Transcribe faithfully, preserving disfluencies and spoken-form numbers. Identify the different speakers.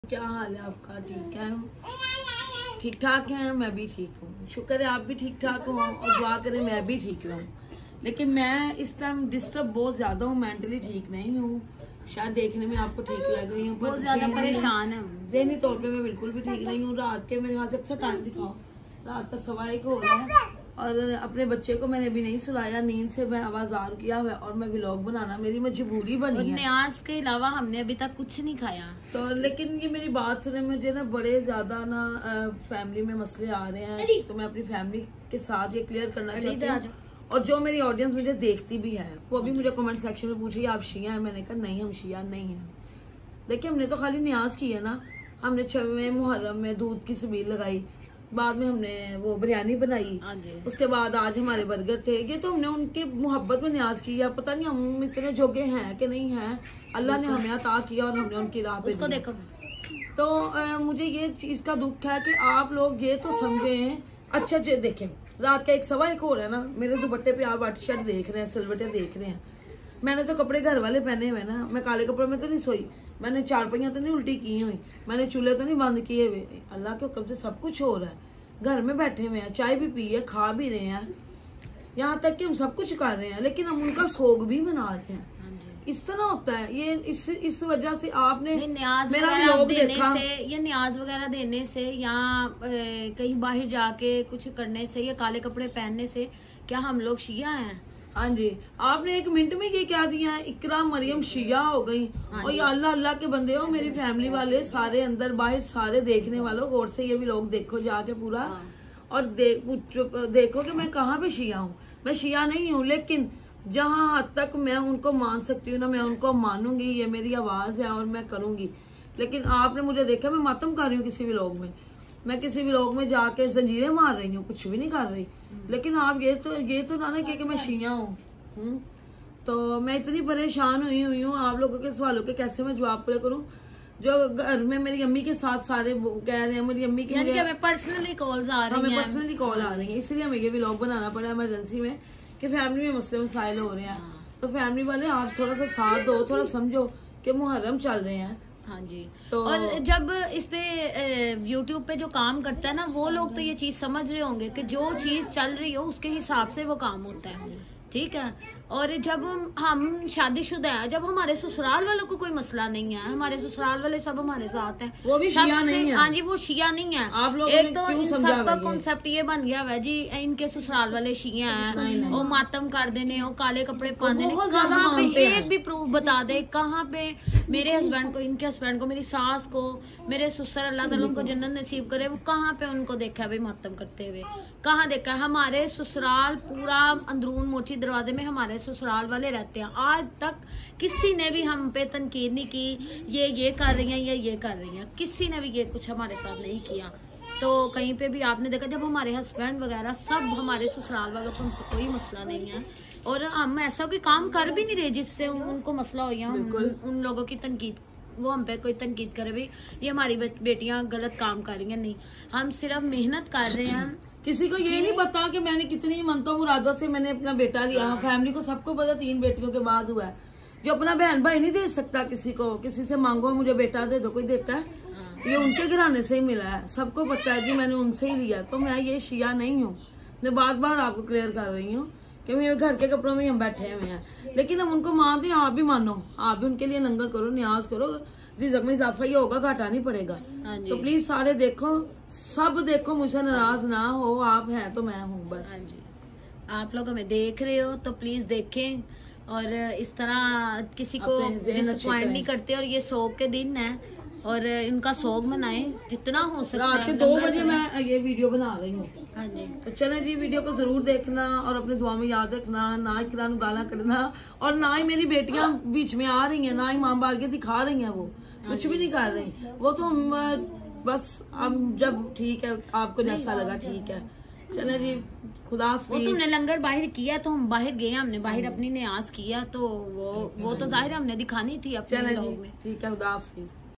Speaker 1: क्या हाल है आपका? ठीक है, ठीक ठाक है। मैं भी ठीक हूँ, शुक्र है आप भी ठीक ठाक हो और दुआ करें मैं भी ठीक रहूँ। लेकिन मैं इस टाइम डिस्टर्ब बहुत ज्यादा हूँ, मेंटली ठीक नहीं हूँ। शायद देखने में आपको ठीक लग रही हूँ पर
Speaker 2: बहुत ज्यादा परेशान है।
Speaker 1: ज़हनी तौर पे मैं बिल्कुल भी ठीक नहीं हूँ। रात के मेरे हाथ से अक्सर टाइम दिखाओ, रात का सवा एक हो रहा है और अपने बच्चे को मैंने अभी नहीं सुलाया। नींद से मैं आवाज़ार किया हुआ और मैं व्लॉग बनाना मेरी मजबूरी बनी है।
Speaker 2: न्याज के अलावा हमने अभी तक कुछ नहीं खाया। तो
Speaker 1: लेकिन ये मेरी बात सुने, मुझे ना बड़े ज्यादा ना फैमिली में मसले आ रहे हैं, तो मैं अपनी फैमिली के साथ ये क्लियर करना चाहती हूँ। और जो मेरी ऑडियंस मुझे देखती भी है वो भी मुझे कमेंट सेक्शन में पूछी आप शिया है? मैंने कहा नहीं, हम शिया नहीं है। देखिए हमने तो खाली न्याज की है ना, हमने छवें मुहर्रम में दूध की सबील लगाई, बाद में हमने वो बिरयानी बनाई, उसके बाद आज हमारे बर्गर थे। ये तो हमने उनके मोहब्बत में न्याज किया। पता नहीं हम इतने जोगे हैं कि नहीं हैं, अल्लाह ने हमें अता किया और हमने उनकी राह पे
Speaker 2: देखो।
Speaker 1: तो आ, मुझे ये चीज का दुख है कि आप लोग ये तो समझे। अच्छा जी देखें, रात का एक सवा एक हो रहा है ना, मेरे दुपट्टे पे आप वाट शर्ट देख रहे हैं, सिलवटे देख रहे हैं। मैंने तो कपड़े घर वाले पहने हुए ना, मैं काले कपड़े में तो नहीं सोई, मैंने चार पहियां तो नहीं उल्टी की हुई, मैंने चूल्हे तो नहीं बंद किए हुए। अल्लाह के हुक्म से सब कुछ हो रहा है, घर में बैठे हुए हैं, चाय भी पी है, खा भी रहे हैं, यहाँ तक कि हम सब कुछ कर रहे हैं, लेकिन हम उनका सोग भी मना रहे हैं। इस तरह होता है ये। इस इस वजह से आपने
Speaker 2: मेरा व्लॉग देखा से, ये न्याज वगैरह देने से या कहीं बाहर जाके कुछ करने से या काले कपड़े पहनने से क्या हम लोग शिया हैं?
Speaker 1: हाँ जी, आपने एक मिनट में ये क्या दिया है, इकरा मरियम शिया हो गई। और ये अल्लाह अल्लाह के बंदे हो, मेरी फैमिली वाले सारे अंदर बाहर सारे देखने वालों गौर से ये भी लोग देखो जाके पूरा। और देख देखो कि मैं कहाँ पे शिया हूँ। मैं शिया नहीं हूँ, लेकिन जहाँ हद तक मैं उनको मान सकती हूँ ना, मैं उनको मानूंगी, ये मेरी आवाज़ है और मैं करूँगी। लेकिन आपने मुझे देखा मैं मातम कर रही हूँ किसी भी लोग में, मैं किसी भी लोग में जाके जंजीरें मार रही हूँ, कुछ भी नहीं कर रही। लेकिन आप ये तो ये तो ना ना कि मैं शिया हूँ। तो मैं इतनी परेशान हुई हुई हूँ, आप लोगों के सवालों के कैसे मैं जवाब पूरे करूँ। जो घर में मेरी अम्मी के साथ सारे कह रहे हैं, मेरी अम्मी की
Speaker 2: हमें पर्सनली कॉल्स आ रही हैं,
Speaker 1: हमें पर्सनली कॉल आ रही है, इसलिए हमें ये व्लॉग बनाना पड़ा इमरजेंसी में कि फैमिली में मसले मसाइल हो रहे हैं। तो फैमिली वाले आप थोड़ा सा साथ दो, थोड़ा समझो कि मुहर्रम चल रहे हैं।
Speaker 2: हाँ जी।
Speaker 1: तो
Speaker 2: और जब इस पे यूट्यूब पे जो काम करता है ना, वो लोग तो ये चीज समझ रहे होंगे कि जो चीज चल रही हो उसके हिसाब से वो काम होता है, ठीक है। और जब हम शादीशुदा हैं, जब हमारे ससुराल वालों को कोई मसला नहीं है, हमारे ससुराल वाले सब हमारे साथ हैं,
Speaker 1: वो भी शिया नहीं है।
Speaker 2: हाँ जी, वो शिया नहीं है।
Speaker 1: आप लोग
Speaker 2: एक तो इन सबका कॉन्सेप्ट ये बन गया है जी, इनके ससुराल वाले शिया हैं, वो मातम कर देने, वो काले कपड़े पहनने। कहाँ पे एक भी प्रूफ बता दे, कहाँ पे मेरे हस्बैंड को, इनके हस्बैंड को, मेरी सास को, मेरे ससुर अल्लाह ताला उनको जन्नत नसीब करे, वो कहाँ पे उनको देखा है भाई मातम करते हुए? कहाँ देखा? हमारे ससुराल पूरा अंदरून मोची दरवाजे में हमारे ससुराल वाले रहते हैं। आज तक किसी ने भी हम पे तनकीद नहीं की ये ये कर रही हैं, ये ये कर रही हैं, किसी ने भी ये कुछ हमारे साथ नहीं किया। तो कहीं पे भी आपने देखा, जब हमारे हस्बैंड वगैरह सब हमारे ससुराल वालों को हमसे कोई मसला नहीं है और हम ऐसा कोई काम कर भी नहीं रहे जिससे उनको मसला हो या उन लोगों की तनकीद, वो हम पे कोई तनकीद करे भाई ये हमारी बेटियां गलत काम कर रही हैं। नहीं, हम सिर्फ मेहनत कर रहे हैं।
Speaker 1: किसी को ये नहीं पता कि मैंने कितनी मनतों मुरादों से मैंने अपना बेटा लिया। फैमिली को सबको पता, तीन बेटियों के बाद हुआ है। जो अपना बहन भाई नहीं दे सकता किसी को, किसी से मांगो मुझे बेटा दे दो, कोई देता है? ये उनके घराने से ही मिला है, सबको पता है कि मैंने उनसे ही लिया। तो मैं ये शिया नहीं हूँ, मैं बार बार आपको क्लियर कर रही हूँ कि मेरे घर के कपड़ों में हम बैठे हुए हैं। लेकिन हम उनको मानते हैं, आप भी मानो, आप भी उनके लिए लंगर करो, न्याज करो, रिज़्क़ में इजाफा ही होगा, घाटा नहीं पड़ेगा। तो प्लीज सारे देखो, सब देखो, मुझे नाराज ना हो, आप हैं तो मैं हूँ बस।
Speaker 2: आप लोग हमें देख रहे हो तो प्लीज देखें और इस तरह किसी को डिसअपॉइंट नहीं करते। और ये सोग के दिन है और इनका सोग मनाए जितना हो सकता है।
Speaker 1: रात के दो बजे मैं ये वीडियो बना रही हूँ।
Speaker 2: हाँ जी, तो
Speaker 1: चले जी, वीडियो को जरूर देखना और अपने दुआ में याद रखना, ना ही किरान गाला करना और ना ही मेरी बेटियां बीच में आ रही हैं, ना ही मां बाल के दिखा रही हैं, वो कुछ भी नहीं कर रही। वो तो हम बस हम जब ठीक है, आपको जैसा लगा ठीक है। चले जी, खुदा हाफिज़।
Speaker 2: वो तुमने लंगर बाहर किया तो हम बाहर गए, हमने बाहर अपनी न्याज किया, तो वो वो तो जाहिर हमने दिखानी थी अपने लोग में।
Speaker 1: ठीक है, खुदा हाफिज़।